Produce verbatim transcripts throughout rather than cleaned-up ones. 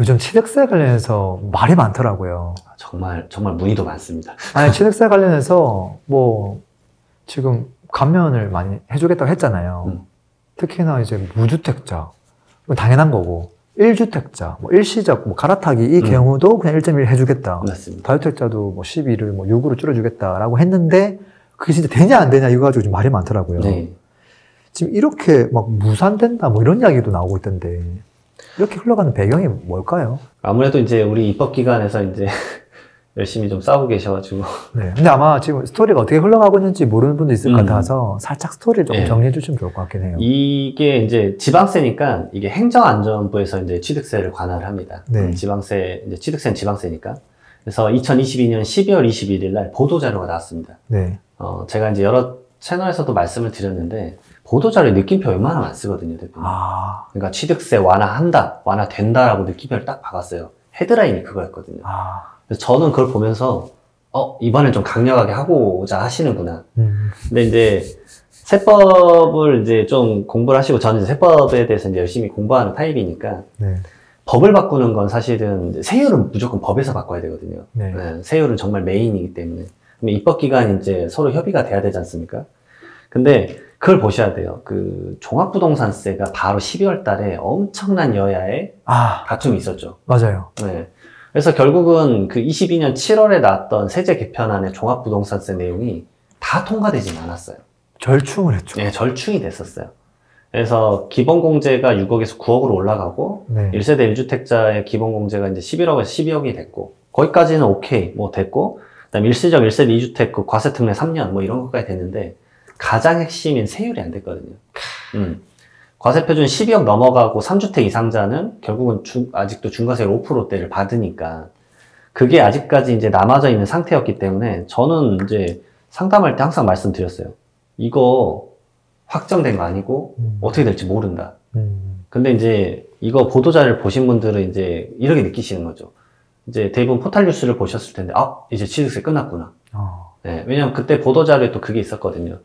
요즘 취득세 관련해서 말이 많더라고요. 정말 정말 문의도 많습니다. 아니 취득세 관련해서 뭐 지금 감면을 많이 해주겠다고 했잖아요. 음. 특히나 이제 무주택자 당연한 거고 일 주택자, 뭐 일시적 뭐 갈아타기 이 음. 경우도 그냥 일 점 일 해주겠다. 맞습니다. 다주택자도 뭐 십일을 뭐 육으로 줄여주겠다라고 했는데 그게 진짜 되냐 안 되냐 이거 가지고 좀 말이 많더라고요. 네. 지금 이렇게 막 무산된다 뭐 이런 이야기도 나오고 있던데 이렇게 흘러가는 배경이 뭘까요? 아무래도 이제 우리 입법기관에서 이제 열심히 좀 싸우고 계셔가지고. 네. 근데 아마 지금 스토리가 어떻게 흘러가고 있는지 모르는 분도 있을 것 음. 같아서 살짝 스토리를 좀 네. 정리해 주시면 좋을 것 같긴 해요. 이게 이제 지방세니까 이게 행정안전부에서 이제 취득세를 관할을 합니다. 네. 지방세, 이제 취득세는 지방세니까. 그래서 이천이십이 년 십이월 이십일일 날 보도자료가 나왔습니다. 네. 어, 제가 이제 여러 채널에서도 말씀을 드렸는데 보도자료에 느낌표 웬만하면 안 쓰거든요, 대표님. 아. 그러니까 취득세 완화한다, 완화된다라고 느낌표를 딱 박았어요. 헤드라인이 그거였거든요. 아. 그래서 저는 그걸 보면서 어 이번엔 좀 강력하게 하고자 하시는구나. 음. 근데 이제 세법을 이제 좀 공부를 하시고 저는 이제 세법에 대해서 이제 열심히 공부하는 타입이니까 네. 법을 바꾸는 건 사실은 세율은 무조건 법에서 바꿔야 되거든요. 네. 네, 세율은 정말 메인이기 때문에 입법기관이 이제 서로 협의가 돼야 되지 않습니까? 근데 그걸 보셔야 돼요. 그 종합부동산세가 바로 십이월 달에 엄청난 여야의 아. 다툼이 있었죠. 맞아요. 네. 그래서 결국은 그 이십이 년 칠월에 나왔던 세제 개편안의 종합부동산세 내용이 다 통과되진 않았어요. 절충을 했죠. 네, 절충이 됐었어요. 그래서 기본공제가 육억에서 구억으로 올라가고 네. 일 세대 일 주택자의 기본공제가 이제 십일억에서 십이억이 됐고 거기까지는 오케이 뭐 됐고 그다음에 일시적 일 세대 이 주택 그 과세특례 삼 년 뭐 이런 것까지 됐는데 가장 핵심인 세율이 안 됐거든요. 음. 과세표준 십이억 넘어가고 삼 주택 이상자는 결국은 주, 아직도 중과세율 오 퍼센트대를 받으니까 그게 아직까지 이제 남아져 있는 상태였기 때문에 저는 이제 상담할 때 항상 말씀드렸어요. 이거 확정된 거 아니고 음. 어떻게 될지 모른다. 음. 근데 이제 이거 보도자료를 보신 분들은 이제 이렇게 느끼시는 거죠. 이제 대부분 포탈 뉴스를 보셨을 텐데 아 이제 취득세 끝났구나. 어. 네, 왜냐면 그때 보도자료에 또 그게 있었거든요.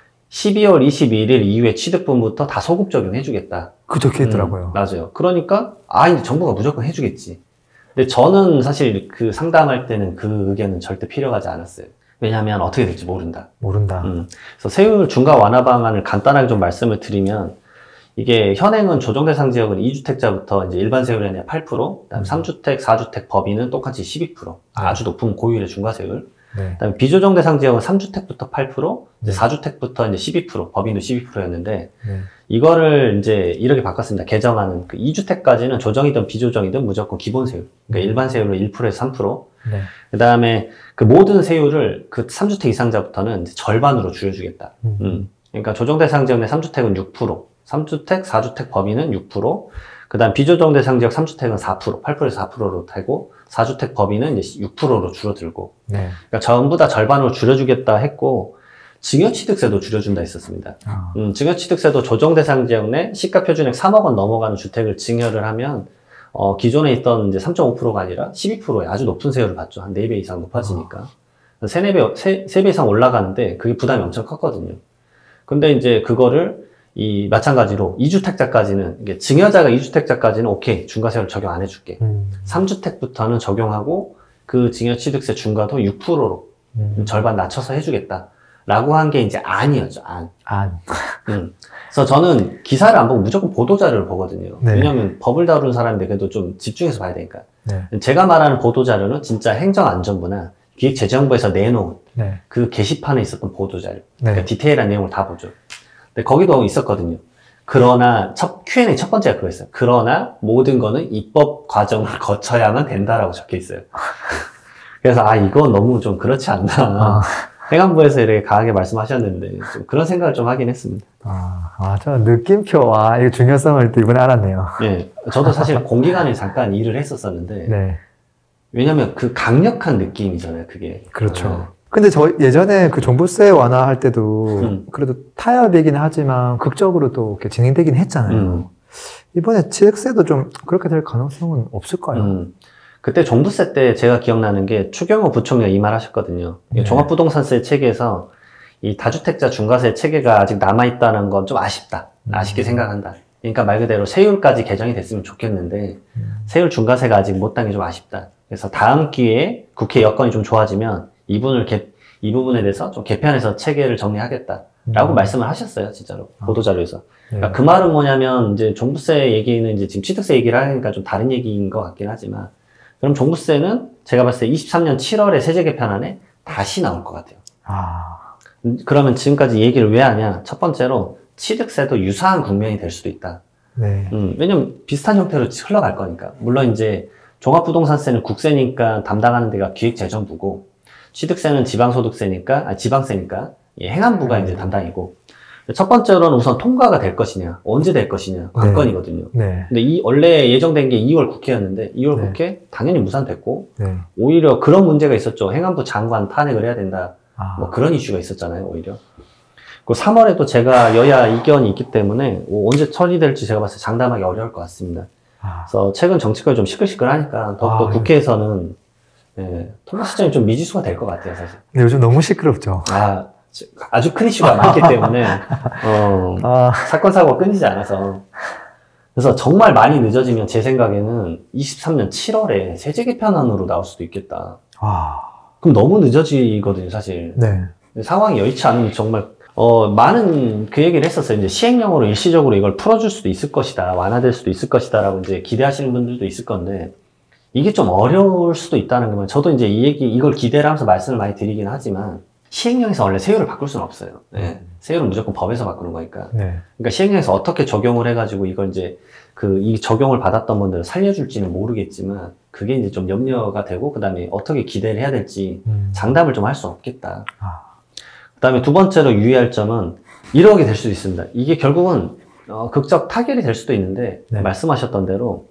십이월 이십일일 이후에 취득분부터 다 소급 적용해주겠다. 그 적혀 있더라고요. 음, 맞아요. 그러니까 아 이제 정부가 무조건 해주겠지. 근데 저는 사실 그 상담할 때는 그 의견은 절대 필요하지 않았어요. 왜냐하면 어떻게 될지 모른다. 모른다. 음, 그래서 세율 중과 완화 방안을 간단하게 좀 말씀을 드리면 이게 현행은 조정 대상 지역은 이 주택자부터 이제 일반 세율이 아니라 팔 퍼센트, 그다음 음. 삼 주택, 사 주택 법인은 똑같이 십이 퍼센트. 네. 아주 높은 고율의 중과세율. 네. 그다음에 비조정 대상 지역은 삼 주택부터 팔 퍼센트, 이제 네. 사 주택부터 이제 십이 퍼센트, 법인도 십이 퍼센트였는데 네. 이거를 이제 이렇게 바꿨습니다. 개정하는 그 이 주택까지는 조정이든 비조정이든 무조건 기본 세율. 그러니까 음. 일반 세율로 일 퍼센트에서 삼 퍼센트. 네. 그다음에 그 모든 세율을 그 삼 주택 이상자부터는 이제 절반으로 줄여주겠다. 음. 음. 그러니까 조정 대상 지역 내 삼 주택은 육 퍼센트, 삼 주택, 사 주택 법인은 육 퍼센트, 그 다음 비조정 대상 지역 삼 주택은 사 퍼센트, 팔 퍼센트에서 사 퍼센트로 되고 사 주택 법인은 이제 육 퍼센트로 줄어들고 네. 그러니까 전부 다 절반으로 줄여주겠다 했고 증여취득세도 줄여준다 했었습니다. 아. 음, 증여취득세도 조정 대상 지역 내 시가 표준액 삼억 원 넘어가는 주택을 증여를 하면 어, 기존에 있던 이제 삼 점 오 퍼센트가 아니라 십이 퍼센트의 아주 높은 세율을 받죠. 한 네 배 이상 높아지니까. 아. 세, 네 배, 세, 세 배 이상 올라가는데 그게 부담이 엄청 컸거든요. 근데 이제 그거를 이 마찬가지로 이 주택자까지는 이게 증여자가 이 주택자까지는 오케이 중과세율 적용 안 해줄게. 음. 삼 주택부터는 적용하고 그 증여취득세 중과도 육 퍼센트로 음. 절반 낮춰서 해주겠다. 라고 한 게 이제 안이었죠. 안. 안. 음. 그래서 저는 기사를 안 보고 무조건 보도자료를 보거든요. 네. 왜냐하면 법을 다루는 사람인데 그래도 좀 집중해서 봐야 되니까. 네. 제가 말하는 보도자료는 진짜 행정안전부나 기획재정부에서 내놓은 네. 그 게시판에 있었던 보도자료. 네. 그러니까 디테일한 내용을 다 보죠. 근데 거기도 있었거든요. 그러나 첫 큐 앤 에이 첫 번째가 그거였어요. 그러나 모든 거는 입법 과정을 거쳐야만 된다라고 적혀 있어요. 그래서 아 이건 너무 좀 그렇지 않나. 아. 행안부에서 이렇게 강하게 말씀하셨는데 좀 그런 생각을 좀 하긴 했습니다. 아, 아, 저 느낌표와 이 중요성을 또 이번에 알았네요. 네, 저도 사실 공기관에 잠깐 일을 했었었는데 네. 왜냐면 그 강력한 느낌이잖아요, 그게. 그렇죠. 네. 근데 저 예전에 그 종부세 완화할 때도 음. 그래도 타협이긴 하지만 극적으로 또 이렇게 진행되긴 했잖아요. 음. 이번에 취득세도 좀 그렇게 될 가능성은 없을까요? 음. 그때 종부세 때 제가 기억나는 게 추경호 부총리가 이 말 하셨거든요. 네. 종합부동산세 체계에서 이 다주택자 중과세 체계가 아직 남아있다는 건 좀 아쉽다. 음. 아쉽게 생각한다. 그러니까 말 그대로 세율까지 개정이 됐으면 좋겠는데 음. 세율 중과세가 아직 못 딴 게 좀 아쉽다. 그래서 다음 기회에 국회 여건이 좀 좋아지면 이 부분을 개, 이 부분에 대해서 좀 개편해서 체계를 정리하겠다라고 음. 말씀을 하셨어요, 진짜로 아. 보도자료에서. 그러니까 네. 그 말은 뭐냐면 이제 종부세 얘기는 이제 지금 취득세 얘기를 하니까 좀 다른 얘기인 것 같긴 하지만 그럼 종부세는 제가 봤을 때 이십삼 년 칠월에 세제 개편안에 다시 나올 것 같아요. 아. 그러면 지금까지 얘기를 왜 하냐? 첫 번째로 취득세도 유사한 국면이 될 수도 있다. 네. 음, 왜냐면 비슷한 형태로 흘러갈 거니까. 물론 이제 종합부동산세는 국세니까 담당하는 데가 기획재정부고 취득세는 지방소득세니까, 아, 지방세니까 예, 행안부가 음. 이제 담당이고 첫 번째로는 우선 통과가 될 것이냐, 언제 될 것이냐 관건이거든요. 네. 근데 이 원래 예정된 게 이월 국회였는데 이월 네. 국회 당연히 무산됐고 네. 오히려 그런 문제가 있었죠. 행안부 장관 탄핵을 해야 된다. 아. 뭐 그런 이슈가 있었잖아요, 오히려. 그 삼월에도 제가 여야 이견이 있기 때문에 뭐 언제 처리될지 제가 봤을 때 장담하기 어려울 것 같습니다. 아. 그래서 최근 정치권이 좀 시끌시끌하니까 더욱더 아, 국회에서는 예, 통과 시점이 좀 미지수가 될 것 같아요, 사실. 근데 요즘 너무 시끄럽죠. 아, 아주 큰 이슈가 많기 때문에 어, 아. 사건 사고가 끊이지 않아서 그래서 정말 많이 늦어지면 제 생각에는 이십삼 년 칠월에 세제 개편안으로 나올 수도 있겠다. 아. 그럼 너무 늦어지거든요, 사실. 네. 상황이 여의치 않으면 정말 어, 많은 그 얘기를 했었어요. 이제 시행령으로 일시적으로 이걸 풀어줄 수도 있을 것이다. 완화될 수도 있을 것이다. 라고 이제 기대하시는 분들도 있을 건데, 이게 좀 어려울 수도 있다는 거면, 저도 이제 이 얘기, 이걸 기대를 하면서 말씀을 많이 드리긴 하지만, 시행령에서 원래 세율을 바꿀 수는 없어요. 네. 세율은 무조건 법에서 바꾸는 거니까. 네. 그러니까 시행령에서 어떻게 적용을 해가지고 이걸 이제 그, 이 적용을 받았던 분들을 살려줄지는 모르겠지만, 그게 이제 좀 염려가 되고, 그 다음에 어떻게 기대를 해야 될지 음. 장담을 좀 할 수 없겠다. 아. 그 다음에 두 번째로 유의할 점은 이러게 될 수도 있습니다. 이게 결국은 어, 극적 타결이 될 수도 있는데 네. 말씀하셨던 대로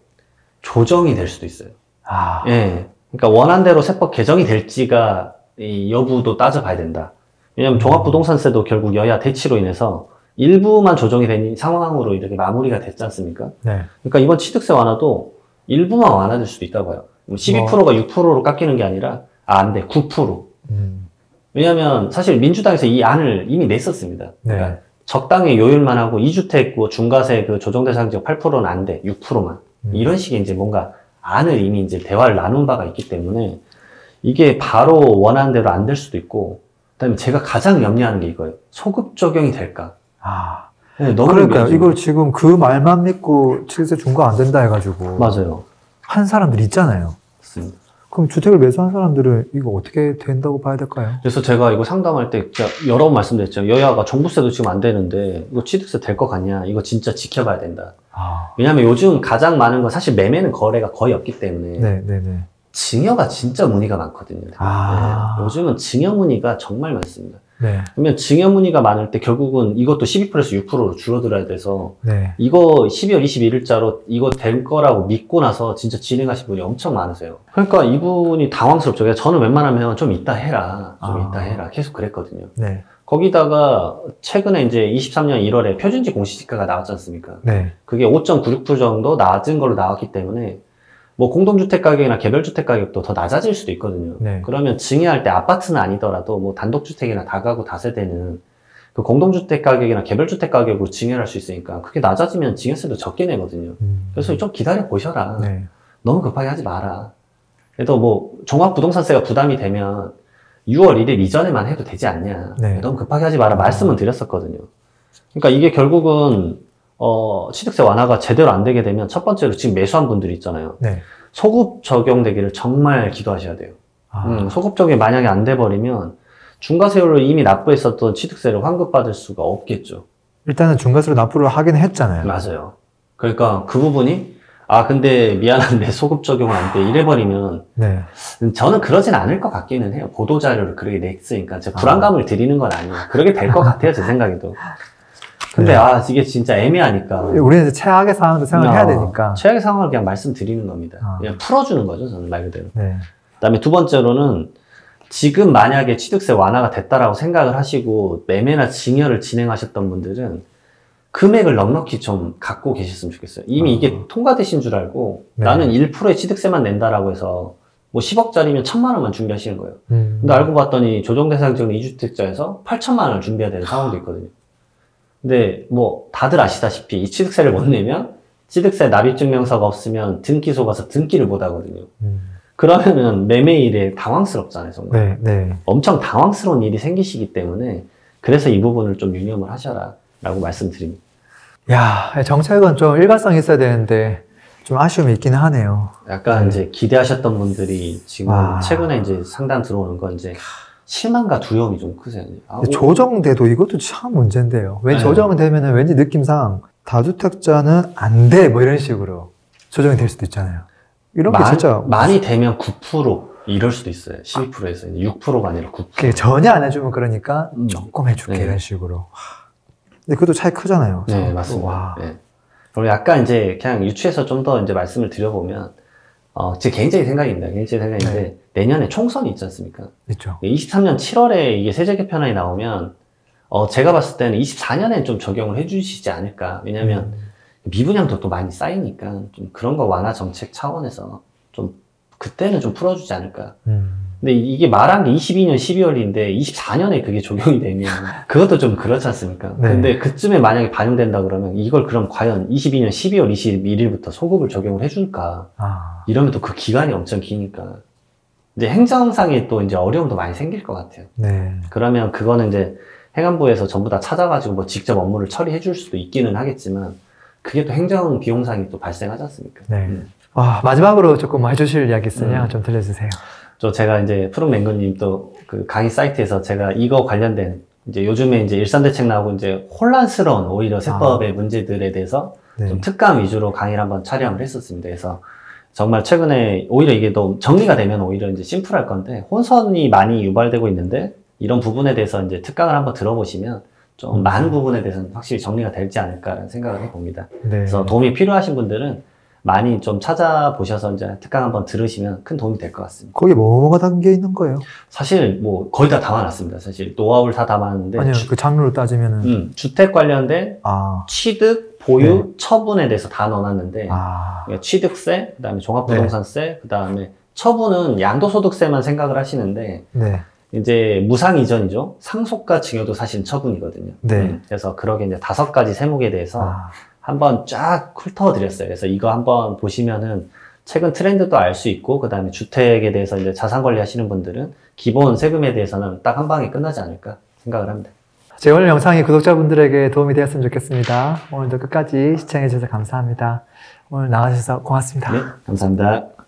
조정이 될 수도 있어요. 아. 예. 그러니까 원안대로 세법 개정이 될지가 이 여부도 따져봐야 된다. 왜냐하면 종합부동산세도 결국 여야 대치로 인해서 일부만 조정이 된 상황으로 이렇게 마무리가 됐지 않습니까? 네. 그러니까 이번 취득세 완화도 일부만 완화될 수도 있다고 해요. 십이 퍼센트가 육 퍼센트로 깎이는 게 아니라 아, 안 돼. 구 퍼센트. 음. 왜냐하면 사실 민주당에서 이 안을 이미 냈었습니다. 그러니까 네. 적당히 요율만 하고 이 주택 뭐 중과세 그 조정 대상 지역 팔 퍼센트는 안 돼. 육 퍼센트만. 음. 이런 식의 이제 뭔가 안을 이미 이제 대화를 나눈 바가 있기 때문에 이게 바로 원하는 대로 안 될 수도 있고, 그다음에 제가 가장 염려하는 게 이거예요. 소급 적용이 될까? 아. 네, 너무 그러니까요. 염려하죠. 이걸 지금 그 말만 믿고 취득세 중과 안 된다 해가지고. 맞아요. 한 사람들 있잖아요. 맞습니다. 그럼 주택을 매수한 사람들은 이거 어떻게 된다고 봐야 될까요? 그래서 제가 이거 상담할 때 제가 여러 번 말씀드렸죠. 여야가 종부세도 지금 안 되는데 이거 취득세 될 것 같냐? 이거 진짜 지켜봐야 된다. 아. 왜냐하면 요즘 가장 많은 건 사실 매매는 거래가 거의 없기 때문에 네, 네, 네. 증여가 진짜 문의가 많거든요. 아. 네, 요즘은 증여 문의가 정말 많습니다. 네. 그러면 증여 문의가 많을 때 결국은 이것도 십이 퍼센트에서 육 퍼센트로 줄어들어야 돼서 네. 이거 십이월 이십일일자로 이거 될 거라고 믿고 나서 진짜 진행하신 분이 엄청 많으세요. 그러니까 이분이 당황스럽죠. 그래서 저는 웬만하면 좀 이따 해라. 좀 아. 이따 해라. 계속 그랬거든요. 네. 거기다가 최근에 이제 이십삼 년 일월에 표준지 공시지가가 나왔지 않습니까? 네. 그게 오 점 구육 퍼센트 정도 낮은 걸로 나왔기 때문에 뭐 공동주택 가격이나 개별주택 가격도 더 낮아질 수도 있거든요. 네. 그러면 증여할 때 아파트는 아니더라도 뭐 단독주택이나 다가구 다세대는 그 공동주택 가격이나 개별주택 가격으로 증여할 수 있으니까 그게 낮아지면 증여세도 적게 내거든요. 음. 그래서 좀 기다려 보셔라. 네. 너무 급하게 하지 마라. 그래도 뭐 종합부동산세가 부담이 되면 유월 일일 이전에만 해도 되지 않냐. 네. 너무 급하게 하지 마라 말씀은 드렸었거든요. 그러니까 이게 결국은 어, 취득세 완화가 제대로 안 되게 되면 첫 번째로 지금 매수한 분들이 있잖아요. 네. 소급 적용되기를 정말 기도하셔야 돼요. 아. 음, 소급 적용이 만약에 안 돼버리면 중과세율로 이미 납부했었던 취득세를 환급받을 수가 없겠죠. 일단은 중과세로 납부를 하긴 했잖아요. 맞아요. 그러니까 그 부분이 아 근데 미안한데 소급 적용은 안 돼 이래버리면 네. 저는 그러진 않을 것 같기는 해요. 보도자료를 그렇게 냈으니까 제가 아. 불안감을 드리는 건 아니에요. 그렇게 될 것 같아요. 제 생각에도. 근데 네. 아 이게 진짜 애매하니까 우리는 이제 최악의 상황도 생각을 해야 어, 되니까. 최악의 상황을 그냥 말씀드리는 겁니다. 아. 그냥 풀어주는 거죠. 저는 말 그대로. 네. 그다음에 두 번째로는 지금 만약에 취득세 완화가 됐다라고 생각을 하시고 매매나 증여를 진행하셨던 분들은 금액을 넉넉히 좀 갖고 계셨으면 좋겠어요. 이미 아. 이게 통과되신 줄 알고 네. 나는 일 퍼센트의 취득세만 낸다라고 해서 뭐 십억짜리면 천만 원만 준비하시는 거예요. 음. 근데 알고 봤더니 조정대상 지역 이 주택자에서 팔천만 원을 준비해야 되는 상황도 있거든요. 근데 뭐 다들 아시다시피 이 취득세를 못 내면 취득세 납입증명서가 없으면 등기소 가서 등기를 못 하거든요. 음. 그러면은 매매일에 당황스럽잖아요, 정말. 네, 네. 엄청 당황스러운 일이 생기시기 때문에 그래서 이 부분을 좀 유념을 하셔라 라고 말씀드립니다. 야, 정책은 좀 일관성이 있어야 되는데 좀 아쉬움이 있기는 하네요. 약간 네. 이제 기대하셨던 분들이 지금 와. 최근에 이제 상담 들어오는 건 이제 실망과 두려움이 좀 크세요. 아, 조정돼도 이것도 참 문제인데요. 왜 네. 조정되면은 왠지 느낌상 다주택자는 안 돼, 뭐 이런 식으로 조정이 될 수도 있잖아요. 이런 많, 게 진짜 많이 되면 구 퍼센트 이럴 수도 있어요. 십이 퍼센트에서 이제 육 퍼센트가 아니라 구 퍼센트. 전혀 안 해주면 그러니까 음. 조금 해줄게 네. 이런 식으로. 근데 그것도 차이 크잖아요. 네, 맞습니다. 와. 네. 그리고 약간 이제 그냥 유추해서 좀 더 이제 말씀을 드려보면, 어, 제 개인적인 생각입니다. 개인적인 생각인데, 네. 내년에 총선이 있지 않습니까? 있죠. 이십삼 년 칠월에 이게 세제 개편안이 나오면, 어, 제가 봤을 때는 이십사 년에 좀 적용을 해주시지 않을까. 왜냐면, 음. 미분양도 또 많이 쌓이니까, 좀 그런 거 완화 정책 차원에서 좀, 그때는 좀 풀어주지 않을까. 음. 근데 이게 말한 게 이십이 년 십이월인데, 이십사 년에 그게 적용이 되면, 그것도 좀 그렇지 않습니까? 네. 근데 그쯤에 만약에 반영된다 그러면, 이걸 그럼 과연 이십이 년 십이월 이십일일부터 소급을 적용을 해줄까? 아. 이러면 또 그 기간이 엄청 기니까. 이제 행정상에 또 이제 어려움도 많이 생길 것 같아요. 네. 그러면 그거는 이제 행안부에서 전부 다 찾아가지고 뭐 직접 업무를 처리해 줄 수도 있기는 하겠지만, 그게 또 행정 비용상이 또 발생하지 않습니까? 네. 음. 와, 마지막으로 조금 해주실 이야기 있으면 음. 좀 들려주세요. 저 제가 이제 푸른 맹구님 또 그 강의 사이트에서 제가 이거 관련된 이제 요즘에 이제 일산대책 나오고 이제 혼란스러운 오히려 세법의 아. 문제들에 대해서 네. 좀 특강 위주로 강의를 한번 촬영을 했었습니다. 그래서 정말 최근에 오히려 이게 또 정리가 되면 오히려 이제 심플할 건데 혼선이 많이 유발되고 있는데 이런 부분에 대해서 이제 특강을 한번 들어보시면 좀 음. 많은 부분에 대해서는 확실히 정리가 되지 않을까라는 생각을 해봅니다. 네. 그래서 도움이 필요하신 분들은 많이 좀 찾아보셔서 이제 특강 한번 들으시면 큰 도움이 될 것 같습니다. 거기 뭐가 담겨 있는 거예요? 사실 뭐 거의 다 담아놨습니다. 사실 노하우를 다 담았는데 아니요, 주, 그 장르로 따지면은 음, 주택 관련된 아. 취득, 보유, 네. 처분에 대해서 다 넣어놨는데 아. 그러니까 취득세, 그다음에 종합부동산세, 네. 그다음에 처분은 양도소득세만 생각을 하시는데 네. 이제 무상 이전이죠. 상속과 증여도 사실 처분이거든요. 네. 음, 그래서 그러게 이제 다섯 가지 세목에 대해서 아. 한번 쫙 훑어드렸어요. 그래서 이거 한번 보시면은 최근 트렌드도 알 수 있고, 그 다음에 주택에 대해서 이제 자산 관리 하시는 분들은 기본 세금에 대해서는 딱 한 방에 끝나지 않을까 생각을 합니다. 제 오늘 영상이 구독자분들에게 도움이 되었으면 좋겠습니다. 오늘도 끝까지 시청해주셔서 감사합니다. 오늘 나와주셔서 고맙습니다. 네, 감사합니다.